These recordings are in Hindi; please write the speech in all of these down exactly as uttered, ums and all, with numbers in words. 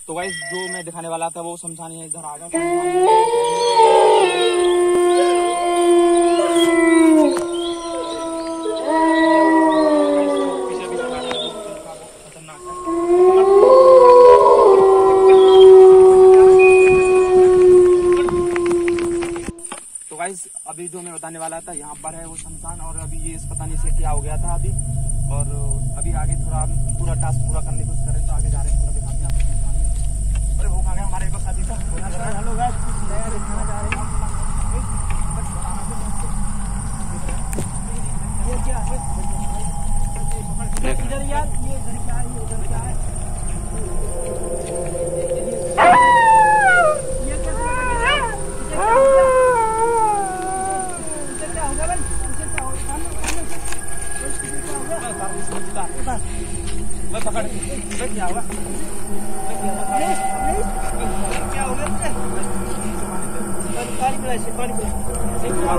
तो गाइस जो मैं दिखाने वाला था वो शमशान है, इधर आ गया। पीछे भी दिखा रहा है, खतरनाक है। तो गाइस अभी जो मैं बताने वाला था यहाँ पर है वो शमशान, और अभी ये पता नहीं से क्या हो गया था अभी, और अभी आगे थोड़ा पूरा टास्क पूरा करने की कोशिश करें, तो आगे जा रहे हैं, थोड़ा दिखाते हैं आपको शमशान। अरे वो कहाँ गया हमारे एक साथी था। हेलो गाइस, कुछ नया दिखाना चाह रहे हैं। ये क्या है इधर यार, ये इधर क्या है, उधर क्या है, ये क्या पकड़ क्या होगा, क्या होगा, पानी पिला से, पानी पिला।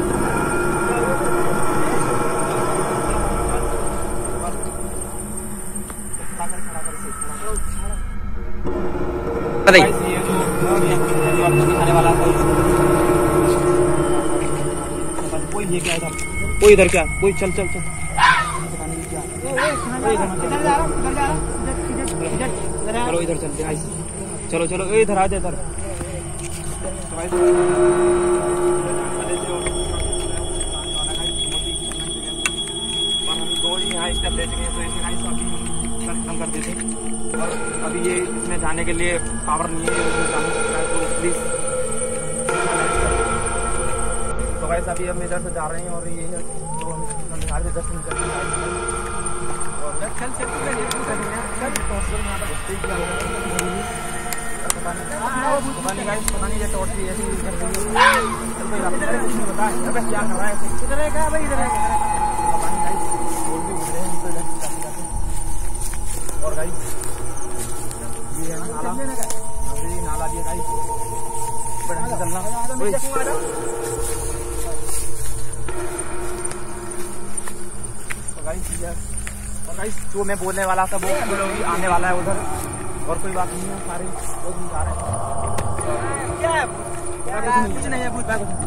दिखाने वाला कोई ये क्या इधर, कोई इधर क्या, कोई चल चल चल, चलो इधर चलते हैं, चलो चलो इधर आ जाए इधर। दो ही यहाँ स्टेप लेते हैं, तो ऐसे अभी खत्म कर देते हैं। और अभी ये इसमें जाने के लिए पावर नहीं है, तो प्लीज। तो गाइस अभी हम इधर से जा रहे हैं, और ये है तो हम निकाल के दर्शन करते हैं। और कल से पता नहीं गाइस, पता नहीं ये टॉर्च ऐसी बता क्या कर रहा है, इधर है भाई, इधर है। और गाइस ये है नाला, ये नाला भी है गाइस, बढ़िया से चलना। तो गाइस और गाइस जो मैं बोलने वाला था वो आने वाला है उधर, और कोई बात नहीं है, सारे लोग जा रहे हैं। क्या है कुछ नहीं है, कुछ नहीं है।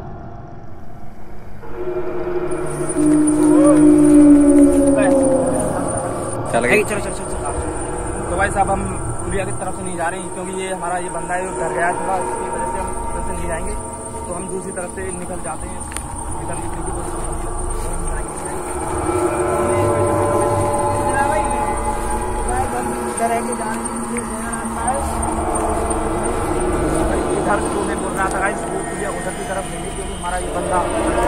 चलो चलो चलो चलो। तो भाई साहब हम पुलिया की तरफ से नहीं जा रहे हैं, क्योंकि ये हमारा ये बंदा है डर गया थोड़ा, इसकी वजह से हम उधर से नहीं जाएंगे। तो हम दूसरी तरफ से निकल जाते हैं, निकलने की कोशिश इधर जो मैं बोल रहा था गाइस, वो पुलिया उधर की तरफ नहीं, क्योंकि हमारा ये बंदा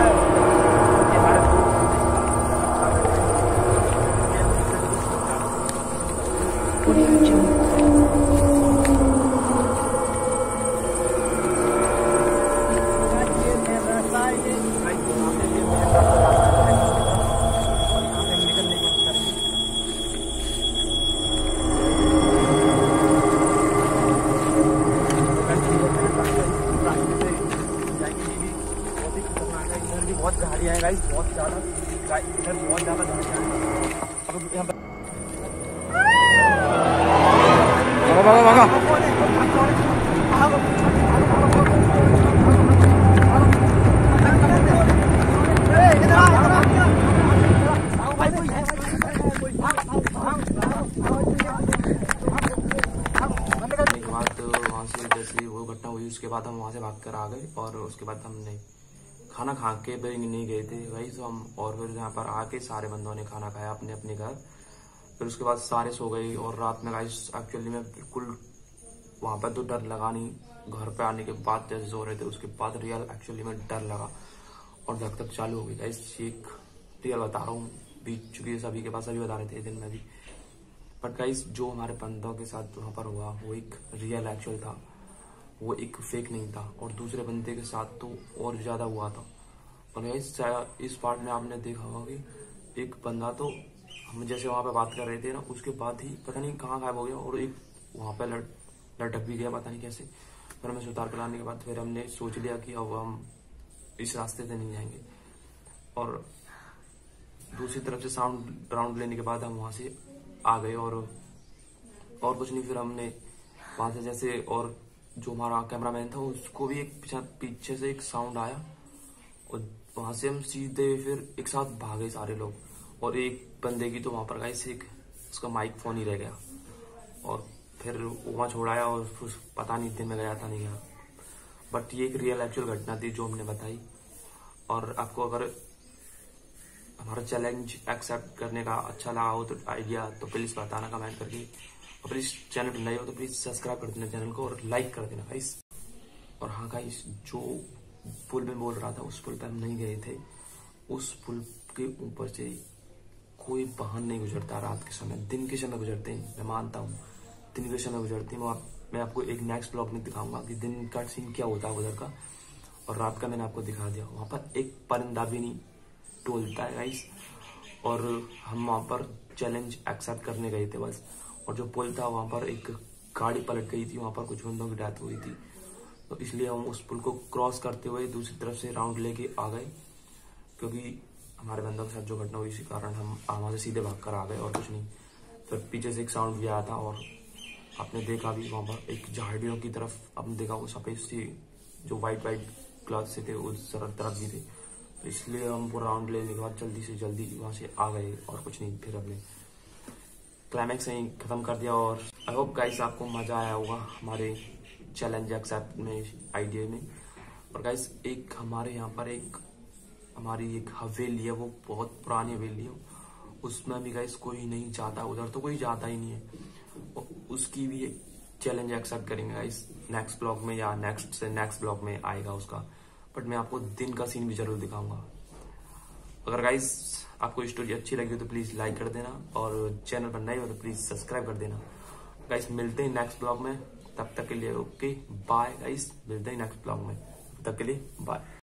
बहुत गाड़ियाँ हैं गाइस, बहुत ज्यादा इधर बहुत ज्यादा गाड़ियाँ हैं। अब यहाँ पर भागो भागो वहाँ से जैसे वो घटना हुई, उसके बाद हम वहाँ से भाग कर आ गए, और उसके बाद हमने खाना खा के भी नहीं गए थे भाई, तो हम और फिर यहाँ पर आके सारे बंदों ने खाना खाया अपने अपने घर, फिर उसके बाद सारे सो गए। और रात में गाइस एक्चुअली में बिल्कुल वहाँ पर तो डर लगा नहीं, घर पे आने के बाद जैसे सो रहे थे उसके बाद रियल एक्चुअली में डर लगा और धक धक चालू हो गई गाइस। एक रियल बता रहा हूँ, बीत चुकी है सभी के पास, सभी बता रहे थे दिन में भी, बट गाइस जो हमारे बंदों के साथ वहाँ पर हुआ वो एक रियल एक्चुअल था, वो एक फेक नहीं था। और दूसरे बंदे के साथ तो और ज्यादा हुआ था। और गाइस इस पार्ट में आपने देखा होगा कि एक बंदा तो हम जैसे वहाँ पे बात कर रहे थे ना, उसके बाद ही पता नहीं कहाँ गायब हो गया, और एक वहाँ पे लट लटक भी गया पता नहीं कैसे। फिर हमें सुतार कर लाने के बाद फिर हमने सोच लिया कि अब हम इस रास्ते से नहीं जाएंगे, और दूसरी तरफ से साउंड राउंड लेने के बाद हम वहाँ से आ गए। और और कुछ नहीं, फिर हमने वहां से जैसे, और जो हमारा कैमरामैन था उसको भी एक पीछे पीछे से एक साउंड आया और वहां से हम सीधे फिर एक साथ भागे सारे लोग। और एक बंदे की तो वहां पर गाइस एक उसका माइक फोन ही रह गया और फिर वहां छोड़ाया और फिर पता नहीं दिन में गया था नहीं गया। बट ये एक रियल एक्चुअल घटना थी जो हमने बताई। और आपको अगर हमारा चैलेंज एक्सेप्ट करने का अच्छा लगा हो तो आइडिया, तो प्लीज बताना कमेंट करके। और प्लीज चैनल पर नए हो तो प्लीज सब्सक्राइब कर देना चैनल को और लाइक कर देना गाइस। और हाँ गाइस, जो पुल में बोल रहा था उस पुल पे हम नहीं गए थे। उस पुल के ऊपर से कोई वाहन नहीं गुजरता रात के समय। दिन के समय गुजरते हैं, मैं मानता हूँ दिन के समय गुजरते हैं। आप, मैं आपको एक नेक्स्ट ब्लॉग में दिखाऊंगा कि दिन का सीन क्या होता है उधर का, और रात का मैंने आपको दिखा दिया। वहां पर एक परिंदा भी नहीं टोलता है गाइस। और हम वहां पर चैलेंज एक्सेप्ट करने गए थे बस। और जो पुल था वहां पर एक गाड़ी पलट गई थी, वहां पर कुछ बंदों की डेथ हुई थी, तो इसलिए हम उस पुल को क्रॉस करते हुए दूसरी तरफ से राउंड लेके आ गए। क्योंकि हमारे बंदों के साथ जो घटना हुई इसी कारण हम वहां से सीधे भाग कर आ गए और कुछ नहीं। फिर पीछे से एक साउंड भी आया था और आपने देखा भी वहां पर एक झाड़ियों की तरफ आपने देखा वो सफेद सी जो व्हाइट व्हाइट क्लॉथ से थे उस तरफ भी थे। तो इसलिए हम पूरा राउंड लेने के बाद जल्दी से जल्दी वहां से आ गए और कुछ नहीं। फिर हमने क्लाइमैक्स यहीं खत्म कर दिया। और आई होप गाइस आपको मजा आया होगा हमारे चैलेंज एक्सेप्ट में आइडिया में। और गाइस एक हमारे यहाँ पर एक हमारी एक हवेली है, वो बहुत पुरानी हवेली है, उसमें भी गाइस कोई नहीं जाता, उधर तो कोई जाता ही नहीं है। और उसकी भी एक चैलेंज एक्सेप्ट करेंगे गाइस नेक्स्ट ब्लॉग में, या नेक्स्ट से नेक्स्ट ब्लॉग में आएगा उसका। बट मैं आपको दिन का सीन भी जरूर दिखाऊंगा। अगर गाइस आपको स्टोरी अच्छी लगी हो तो प्लीज लाइक कर देना, और चैनल पर नए हो तो प्लीज सब्सक्राइब कर देना। गाइस मिलते हैं नेक्स्ट ब्लॉग में, तब तक के लिए ओके बाय गाइस। मिलते हैं नेक्स्ट ब्लॉग में, तब तक के लिए बाय।